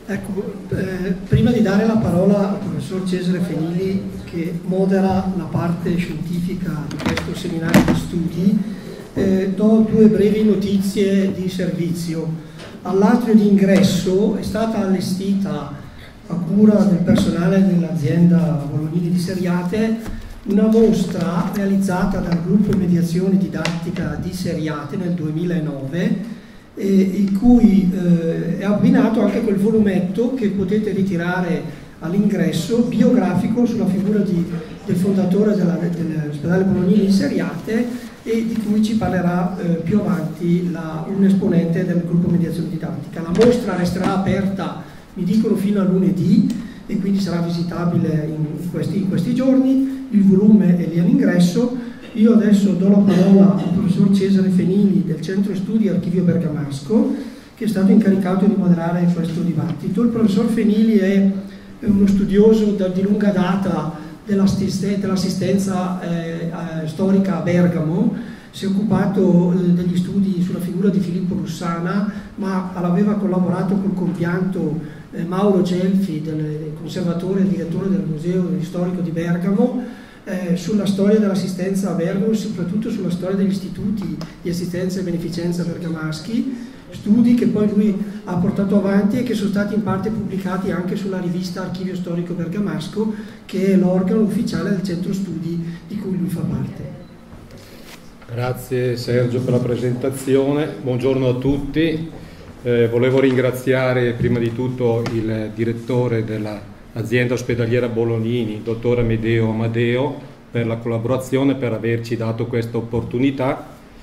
Ecco, prima di dare la parola al professor Cesare Fenili, che modera la parte scientifica di questo seminario di studi, do due brevi notizie di servizio. All'atrio di ingresso è stata allestita, a cura del personale dell'azienda Bolognini di Seriate, una mostra realizzata dal gruppo Mediazione Didattica di Seriate nel 2009, in cui è abbinato anche quel volumetto che potete ritirare all'ingresso, biografico sulla figura del fondatore dell'ospedale Bolognini di Seriate, e di cui ci parlerà più avanti un esponente del gruppo Mediazione Didattica. La mostra resterà aperta, mi dicono, fino a lunedì, e quindi sarà visitabile in questi giorni. Il volume è lì all'ingresso. Io adesso do la parola al professor Cesare Fenili del Centro Studi Archivio Bergamasco, che è stato incaricato di moderare questo dibattito. Il professor Fenili è uno studioso di lunga data dell'assistenza storica a Bergamo. Si è occupato degli studi sulla figura di Filippo Lussana, ma aveva collaborato col compianto Mauro Gelfi, del conservatore e direttore del Museo Storico di Bergamo, sulla storia dell'assistenza a Bergamo e soprattutto sulla storia degli istituti di assistenza e beneficenza bergamaschi, studi che poi lui ha portato avanti e che sono stati in parte pubblicati anche sulla rivista Archivio Storico Bergamasco, che è l'organo ufficiale del centro studi di cui lui fa parte. Grazie Sergio per la presentazione, buongiorno a tutti. Volevo ringraziare prima di tutto il direttore dell'azienda ospedaliera Bolognini, dottor Amedeo Amadeo, per la collaborazione, per averci dato questa opportunità.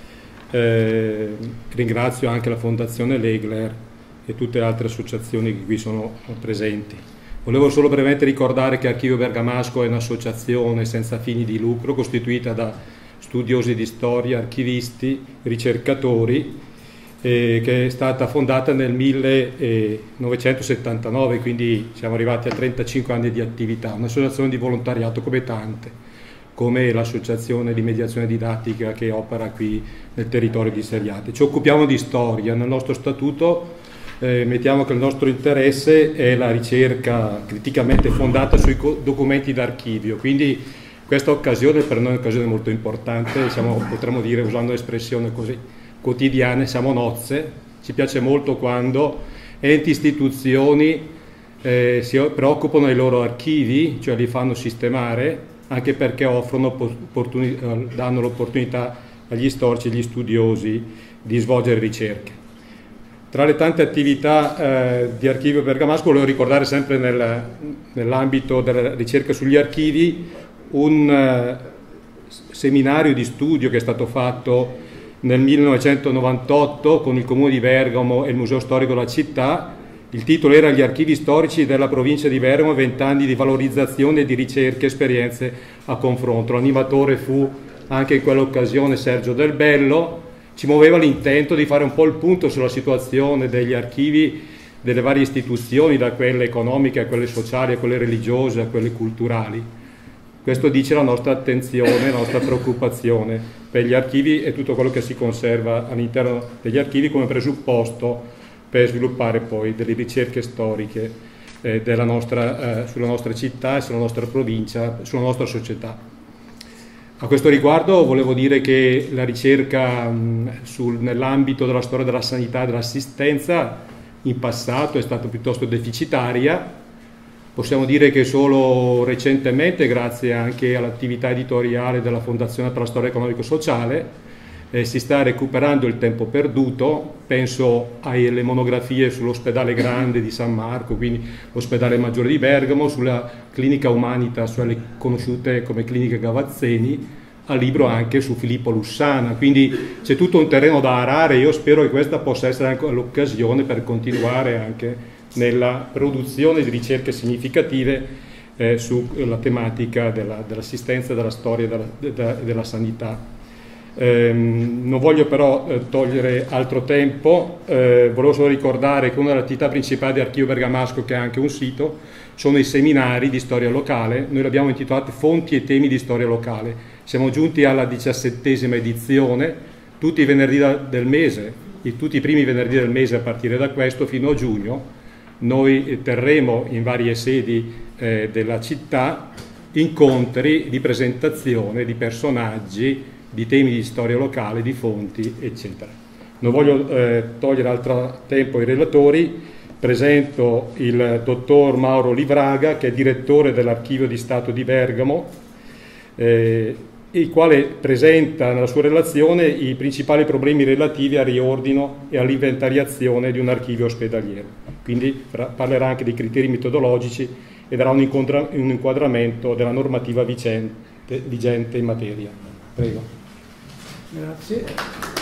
Ringrazio anche la Fondazione Legler e tutte le altre associazioni che qui sono presenti. Volevo solo brevemente ricordare che Archivio Bergamasco è un'associazione senza fini di lucro costituita da studiosi di storia, archivisti, ricercatori, che è stata fondata nel 1979, quindi siamo arrivati a 35 anni di attività, un'associazione di volontariato come tante, come l'associazione di mediazione didattica che opera qui nel territorio di Seriate. Ci occupiamo di storia, nel nostro statuto mettiamo che il nostro interesse è la ricerca criticamente fondata sui documenti d'archivio, quindi questa occasione per noi è un'occasione molto importante, potremmo dire, usando l'espressione così quotidiane, siamo nozze. Ci piace molto quando enti, istituzioni si preoccupano dei loro archivi, cioè li fanno sistemare, anche perché danno l'opportunità agli storici e agli studiosi di svolgere ricerche. Tra le tante attività di Archivio Bergamasco volevo ricordare, sempre nell'ambito della ricerca sugli archivi, un seminario di studio che è stato fatto nel 1998 con il Comune di Bergamo e il Museo Storico della città. Il titolo era Gli archivi storici della provincia di Bergamo, 20 anni di valorizzazione, di ricerche e esperienze a confronto. L'animatore fu anche in quell'occasione Sergio Del Bello. Ci muoveva l'intento di fare un po' il punto sulla situazione degli archivi delle varie istituzioni, da quelle economiche a quelle sociali, a quelle religiose, a quelle culturali. Questo dice la nostra attenzione, la nostra preoccupazione per gli archivi e tutto quello che si conserva all'interno degli archivi come presupposto per sviluppare poi delle ricerche storiche sulla nostra città, sulla nostra provincia, sulla nostra società. A questo riguardo volevo dire che la ricerca nell'ambito della storia della sanità e dell'assistenza in passato è stata piuttosto deficitaria. Possiamo dire che solo recentemente, grazie anche all'attività editoriale della Fondazione per la Storia Economico-Sociale, si sta recuperando il tempo perduto. Penso alle monografie sull'ospedale grande di San Marco, quindi l'ospedale maggiore di Bergamo, sulla clinica Humanitas, quelle conosciute come clinica Gavazzeni, al libro anche su Filippo Lussana. Quindi c'è tutto un terreno da arare. Io spero che questa possa essere anche l'occasione per continuare anche nella produzione di ricerche significative sulla tematica dell'assistenza, della storia e della sanità. Non voglio però togliere altro tempo, volevo solo ricordare che una delle attività principali di Archivio Bergamasco, che è anche un sito, sono i seminari di storia locale. Noi li abbiamo intitolati Fonti e temi di storia locale. Siamo giunti alla 17ª edizione, tutti i venerdì del mese, tutti i primi venerdì del mese a partire da questo fino a giugno. noi terremo in varie sedi della città incontri di presentazione di personaggi, di temi di storia locale, di fonti, eccetera. Non voglio togliere altro tempo ai relatori. Presento il dottor Mauro Livraga, che è direttore dell'Archivio di Stato di Bergamo, il quale presenta nella sua relazione i principali problemi relativi al riordino e all'inventariazione di un archivio ospedaliero. Quindi parlerà anche dei criteri metodologici e darà un inquadramento della normativa vigente in materia. Prego. Grazie.